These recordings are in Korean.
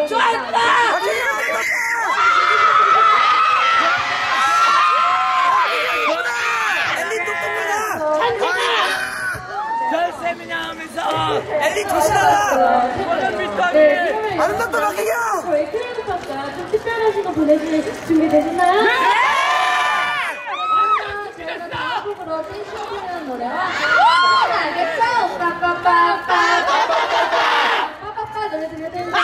좋았다. 엘리 똑똑하다. 별쌤이냐 하면서 엘리 조심하라. 원한 비슷하게 아름답다 박희경. 저희 크리에이터가 좀 특별한 시간 보내실 준비 되셨나요? 네! 그러면 다음 곡으로 댄싱하는 노래와 알겠죠? 빠빠빠빠 빠빠빠 노래 들려드릴 테니까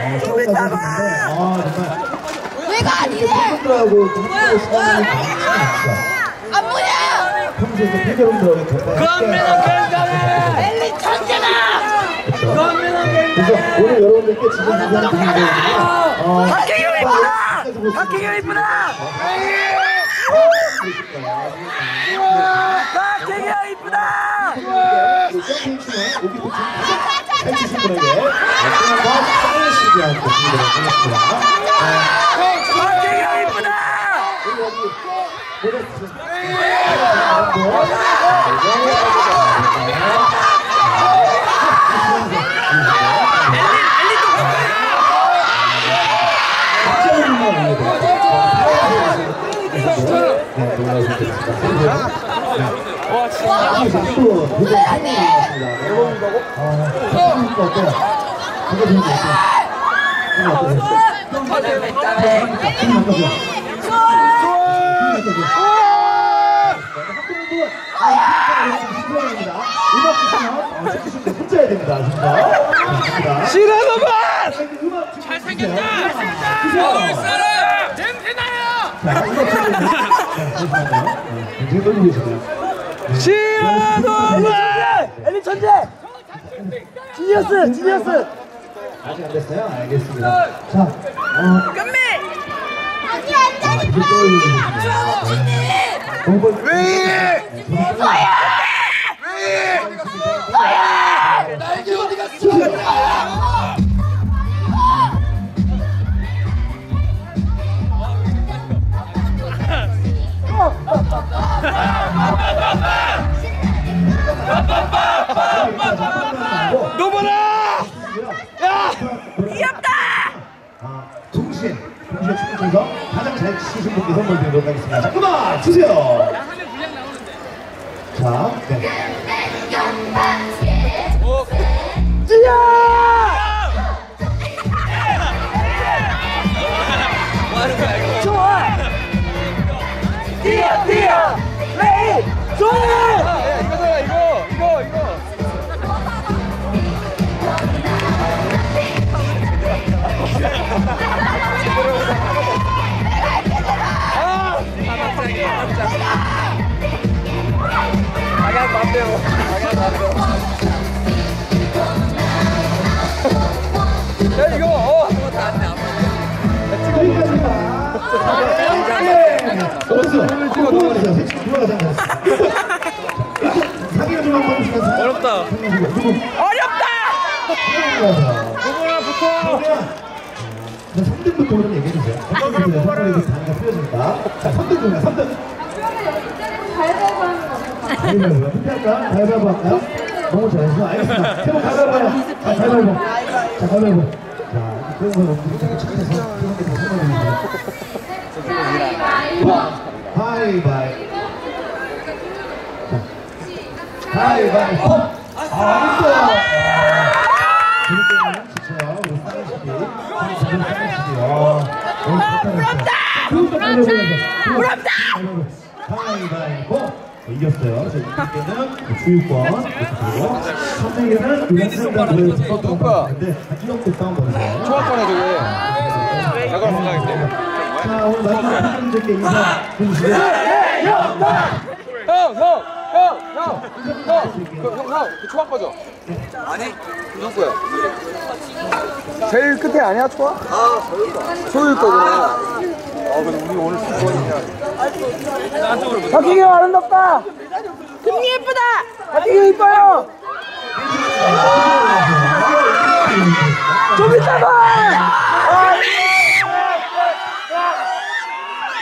서울까지 하셨는데, 정말. 왜가 아니래? 팬분들하고 누구의 시간을 안 보여! 평소에 팬여러분들하고 건민은 굉장해. 엘리 천재다. 건민은 그래서 굉장해. 오늘 여러분들께 지금 주시는 분들거든요. 박혜경 이쁘다! 박혜경 이쁘다! 박혜경 이쁘다! 잘 치신 분에게 수상과 사인시기한 분들을 보냈습니다. 박혜경 이쁘다! 혼자야 됩니다. 싫어서만. 잘생겼다. 서울 사람 냄새나요. 자, 굉장히 떨리고 계시네요. 싫어서만. 엘리 천재! 지니어스! 지니어스! 아직 안 됐어요? 알겠습니다. 자, 끝미! 아니, 안 돼! 왜? 날개 어디 갔어? 노보라! 야! 귀엽다! 동시에 춤추면서 가장 잘 치신 분께 선물 드리도록 하겠습니다. 자, 그만 주세요. 자, 네. 좋아! 뛰어! 뛰어! 레이! 좋아! 이거잖아 이거. 야 이거 사기를 좀 한번 해주시면서 어렵다. 어렵다! 노보라 붙어. 3등부터 좀 얘기해주세요. 3등부터 선물이 단가 풀려집니다. 자, 3등입니다. 3등. 가위바위보 하는 거 어떨까요? 가위바위보. 어떻게 할까? 가위바위보 할까요? 너무 잘했어. 알겠습니다. 세번 가위바위보 해요. 자, 가위바위보. 자, 가위바위보. 자, 그런 거 우리 좀 착해서 그런 게더 선물입니다. 가위바위보. 가위바위보. 알았어. 재밌게는 지쳐요. 우리 사랑시기. 부럽다! 가위바위보. 이겼어요. 저 이때는 주유권 그리고 선생님은 유학생단 노래를 썼던 것 같은데 이렇게 싸운 거예요. 좋았거네 저게. 약간 생각했대. 자, 오늘 마지막 선생님들께 인사 해주시고요. 형, 그 초밥 거죠? 아니, 누구 거야? 제일 끝에 아니야, 초밥? 소율 거구나. 근데 우리 오늘 수고하냐. 박희경 아름답다! 금리 예쁘다! 박희경 이뻐요! 좀 이따 봐!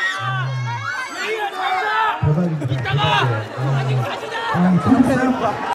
대박입니다. 이따가!